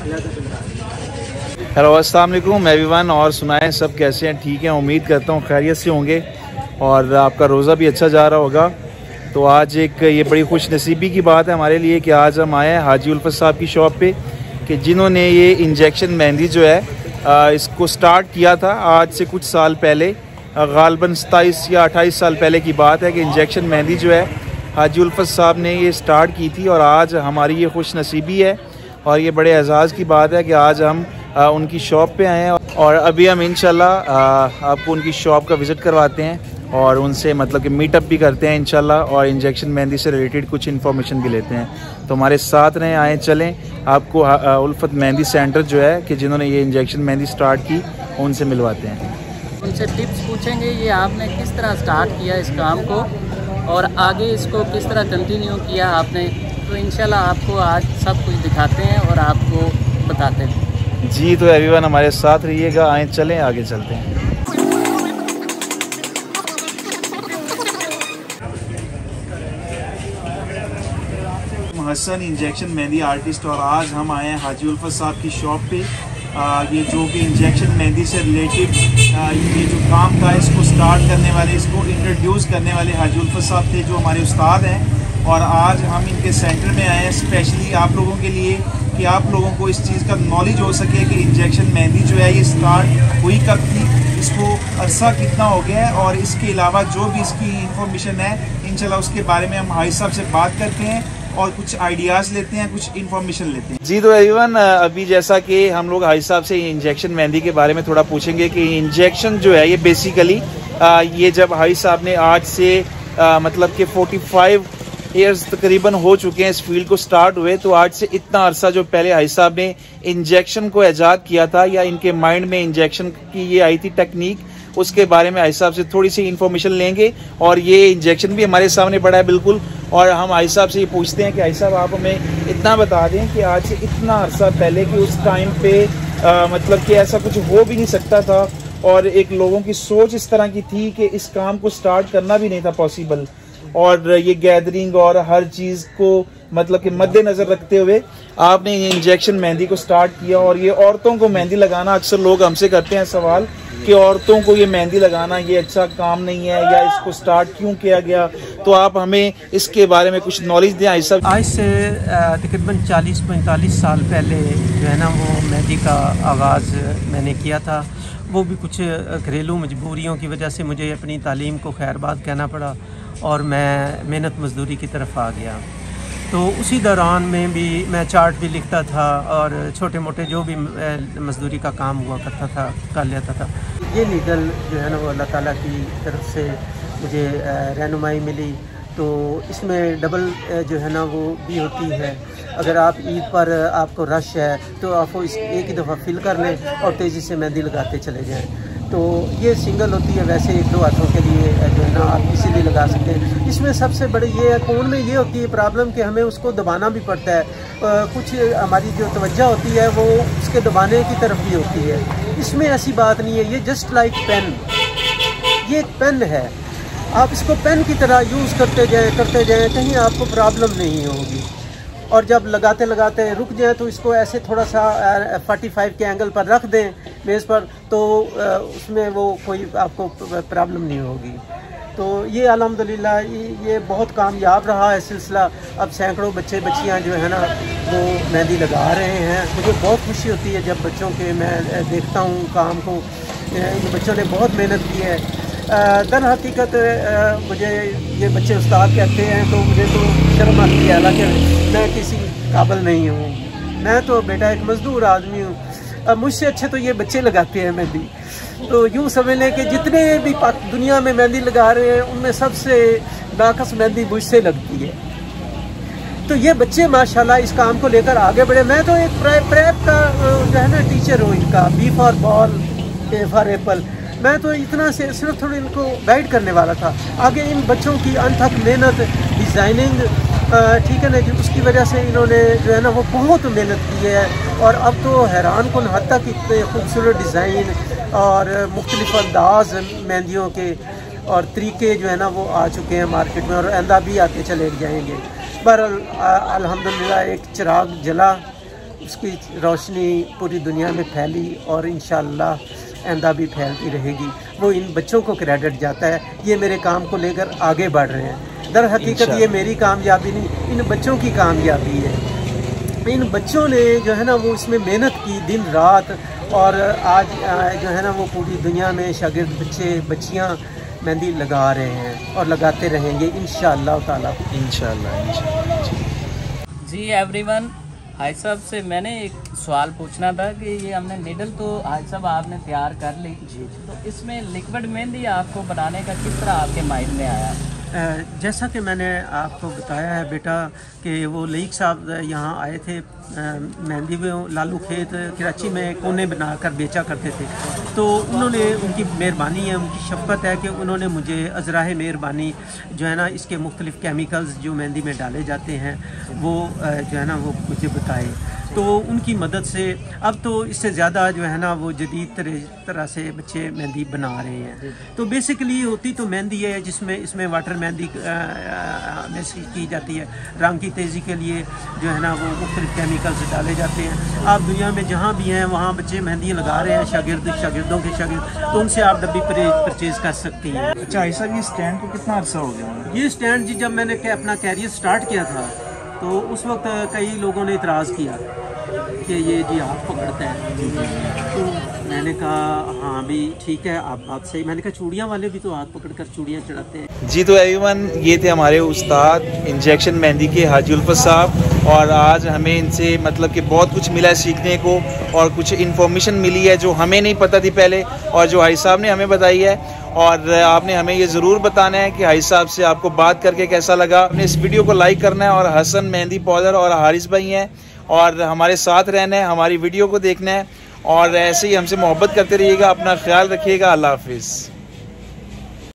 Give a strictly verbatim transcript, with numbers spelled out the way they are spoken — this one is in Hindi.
हेलो अस्सलाम वालेकुम एवरीवन, और सुनाएं सब कैसे हैं? ठीक हैं, उम्मीद करता हूँ खैरियत से होंगे और आपका रोज़ा भी अच्छा जा रहा होगा। तो आज एक ये बड़ी खुश नसीबी की बात है हमारे लिए कि आज हम आए हैं हाजी उल्फत साहब की शॉप पे, कि जिन्होंने ये इंजेक्शन मेहंदी जो है आ, इसको स्टार्ट किया था आज से कुछ साल पहले, गालबन सताईस या अट्ठाईस साल पहले की बात है कि इंजेक्शन मेहंदी जो है हाजी उल्फत साहब ने ये स्टार्ट की थी। और आज हमारी ये खुश नसीबी है और ये बड़े एजाज़ की बात है कि आज हम आ, उनकी शॉप पे आए हैं और अभी हम इंशाल्लाह आपको उनकी शॉप का विज़िट करवाते हैं और उनसे मतलब कि मीटअप भी करते हैं इंशाल्लाह, और इंजेक्शन मेहंदी से रिलेटेड कुछ इन्फॉर्मेशन भी लेते हैं। तो हमारे साथ रहें, आए चलें, आपको उल्फत मेहंदी सेंटर जो है कि जिन्होंने ये इंजेक्शन मेहंदी स्टार्ट की उनसे मिलवाते हैं। उनसे टिप्स पूछेंगे ये आपने किस तरह स्टार्ट किया इस काम को और आगे इसको किस तरह कंटिन्यू किया आपने। तो इंशाल्लाह आपको आज सब कुछ दिखाते हैं और आपको बताते हैं। जी तो एवरीवन हमारे साथ रहिएगा, आए चलें आगे चलते हैं। हसन इंजेक्शन मेहंदी आर्टिस्ट, और आज हम आए हैं हाजी उल्फत साहब की शॉप पे। आ, ये जो कि इंजेक्शन मेहंदी से रिलेटेड ये जो काम था इसको स्टार्ट करने वाले, इसको इंट्रोड्यूस करने वाले हाजी उल्फत साहब थे जो हमारे उस्ताद हैं। और आज हम इनके सेंटर में आए हैं स्पेशली आप लोगों के लिए कि आप लोगों को इस चीज़ का नॉलेज हो सके कि इंजेक्शन मेहंदी जो है ये स्टार्ट हुई कब थी, इसको अरसा कितना हो गया है, और इसके अलावा जो भी इसकी इंफॉर्मेशन है इंशाल्लाह उसके बारे में हम हाजी साहब से बात करते हैं और कुछ आइडियाज़ लेते हैं, कुछ इन्फॉर्मेशन लेते हैं। जी तो एवरीवन अभी जैसा कि हम लोग हाजी साहब से इंजेक्शन मेहंदी के बारे में थोड़ा पूछेंगे कि इंजेक्शन जो है ये बेसिकली ये जब हाजी साहब ने आज से आ, मतलब कि पैंतालीस ईयर्स तकरीबन हो चुके हैं इस फील्ड को स्टार्ट हुए, तो आज से इतना अरसा जो पहले हाजी साहब ने इंजेक्शन को ईजाद किया था या इनके माइंड में इंजेक्शन की ये आई थी टेक्निक, उसके बारे में हाजी साहब से थोड़ी सी इन्फॉर्मेशन लेंगे। और ये इंजेक्शन भी हमारे सामने पड़ा है बिल्कुल, और हम हाजी साहब से ये पूछते हैं कि हाजी साहब आप हमें इतना बता दें कि आज से इतना अरसा पहले कि उस टाइम पे आ, मतलब कि ऐसा कुछ हो भी नहीं सकता था और एक लोगों की सोच इस तरह की थी कि इस काम को स्टार्ट करना भी नहीं था पॉसिबल, और ये गैदरिंग और हर चीज़ को मतलब कि मद्देनजर रखते हुए आपने ये इंजेक्शन मेहंदी को स्टार्ट किया। और ये औरतों को मेहंदी लगाना, अक्सर लोग हमसे करते हैं सवाल कि औरतों को ये मेहंदी लगाना ये अच्छा काम नहीं है या इसको स्टार्ट क्यों किया गया, तो आप हमें इसके बारे में कुछ नॉलेज दें हाजी साहब। आज से तकरीबन चालीस पैंतालीस साल पहले जो है ना वो मेहंदी का आगाज़ मैंने किया था। वो भी कुछ घरेलू मजबूरियों की वजह से मुझे अपनी तालीम को खैरबाद कहना पड़ा और मैं मेहनत मजदूरी की तरफ आ गया। तो उसी दौरान में भी मैं चार्ट भी लिखता था और छोटे मोटे जो भी मजदूरी का काम हुआ करता था कर लेता था। ये नीडल जो है ना वो अल्लाह ताला की तरफ से मुझे रहनुमाई मिली। तो इसमें डबल जो है ना वो भी होती है, अगर आप ईद पर आपको रश है तो आप इस एक ही दफ़ा फिल कर लें और तेज़ी से मेहंदी लगाते चले जाएँ। तो ये सिंगल होती है, वैसे एक दो हाथों के लिए जो है ना आप इसीलिए लगा सकते हैं। इसमें सबसे बड़ी ये है, कोन में ये होती है प्रॉब्लम कि हमें उसको दबाना भी पड़ता है। आ, कुछ हमारी जो तवज्जो होती है वो उसके दबाने की तरफ भी होती है। इसमें ऐसी बात नहीं है, ये जस्ट लाइक पेन, ये एक पेन है, आप इसको पेन की तरह यूज़ करते जाएँ करते जाएँ, कहीं आपको प्रॉब्लम नहीं होगी। और जब लगाते लगाते रुक जाए तो इसको ऐसे थोड़ा सा पैंतालीस के एंगल पर रख दें मेज़ पर, तो उसमें वो कोई आपको प्रॉब्लम नहीं होगी। तो ये अल्हम्दुलिल्लाह ये बहुत कामयाब रहा है सिलसिला। अब सैकड़ों बच्चे बच्चियां जो है ना वो मेहंदी लगा रहे हैं। मुझे बहुत खुशी होती है जब बच्चों के मैं देखता हूँ काम को, इन बच्चों ने बहुत मेहनत की है। दर हकीकत मुझे ये बच्चे उस्ताद कहते हैं तो मुझे तो शर्म आती है, हालांकि मैं किसी काबिल नहीं हूँ, मैं तो बेटा एक मजदूर आदमी हूँ। मुझसे अच्छे तो ये बच्चे लगाते हैं मेहंदी। तो यूँ समझ लें कि जितने भी दुनिया में मेहंदी लगा रहे हैं उनमें सबसे नाकस मेहंदी मुझसे लगती है। तो ये बच्चे माशाल्लाह इस काम को लेकर आगे बढ़े। मैं तो एक प्रेप का जो है ना टीचर हूँ इनका, B for ball, A for apple. मैं तो इतना से सिर्फ थोड़ी इनको गाइड करने वाला था। आगे इन बच्चों की अनथक मेहनत, डिज़ाइनिंग, ठीक है ना जी, उसकी वजह से इन्होंने जो है ना वो बहुत मेहनत की है। और अब तो हैरान कुन हद तक इतने खूबसूरत डिज़ाइन और मुख्तलिफ अंदाज मेहंदियों के और तरीके जो है ना वो आ चुके हैं मार्केट में, और आइंदा भी आते चले जाएंगे। पर अल्हम्दुलिल्लाह एक चिराग जला उसकी रोशनी पूरी दुनिया में फैली और इंशाअल्लाह आइंदा भी फैलती रहेगी। वो इन बच्चों को क्रेडिट जाता है, ये मेरे काम को लेकर आगे बढ़ रहे हैं। दर हकीकत ये मेरी कामयाबी नहीं, इन बच्चों की कामयाबी है। इन बच्चों ने जो है ना वो इसमें मेहनत की दिन रात, और आज जो है ना वो पूरी दुनिया में शागिर्द बच्चे बच्चियाँ मेहंदी लगा रहे हैं और लगाते रहेंगे इंशाअल्लाह ताला। इंशाअल्लाह इंशाअल्लाह। जी एवरीवन, हाई साहब से मैंने एक सवाल पूछना था कि ये हमने निडल तो हाई साहब आपने तैयार कर ली जी, तो इसमें लिक्विड मेहंदी आपको बनाने का किस तरह आपके माइंड में आया? जैसा कि मैंने आपको बताया है बेटा कि वो लईक साहब यहाँ आए थे, मेहंदी में लालू खेत कराची में कोने बनाकर बेचा करते थे, तो उन्होंने, उनकी मेहरबानी है, उनकी शफ़क़त है कि उन्होंने मुझे अज़राए मेहरबानी जो है ना इसके मुख्तलिफ़ केमिकल्स जो मेहंदी में डाले जाते हैं वो जो है ना वो मुझे बताए। तो उनकी मदद से अब तो इससे ज़्यादा जो है ना वो जदीद तरह से बच्चे मेहंदी बना रहे हैं। तो बेसिकली होती तो मेहंदी है जिसमें इसमें वाटर मेहंदी मिक्स की जाती है, रंग की तेज़ी के लिए जो है ना वो मुख्तलिफ़ केमिकल्स डाले जाते हैं। आप दुनिया में जहाँ भी हैं वहाँ बच्चे मेहंदी लगा रहे हैं, शागिर्द शागिर्दों के शागिर्द, तो उनसे आप डब्बी परचेज़ कर सकती हैं। अच्छा भाई साहब, ये स्टैंड को कितना अर्सा हो गया? ये स्टैंड जी जब मैंने अपना कैरियर स्टार्ट किया था तो उस वक्त कई लोगों ने इतराज़ किया कि ये जी हाथ पकड़ता है, तो मैंने कहा हाँ भी ठीक है, आप बात सही। मैंने कहा चूड़ियाँ वाले भी तो हाथ पकड़कर चूड़ियाँ चढ़ाते हैं। जी तो एवरीवन, ये थे हमारे उस्ताद इंजेक्शन मेहंदी के हाजी उल्फत साहब, और आज हमें इनसे मतलब कि बहुत कुछ मिला है सीखने को, और कुछ इन्फॉर्मेशन मिली है जो हमें नहीं पता थी पहले, और जो हाई साहब ने हमें बताई है। और आपने हमें ये ज़रूर बताना है कि हाई साहब से आपको बात करके कैसा लगा। आपने इस वीडियो को लाइक करना है, और हसन मेहंदी पाउडर और हारिस भाई हैं, और हमारे साथ रहना है, हमारी वीडियो को देखना है, और ऐसे ही हमसे मोहब्बत करते रहिएगा। अपना ख्याल रखिएगा। अल्लाह हाफिज़।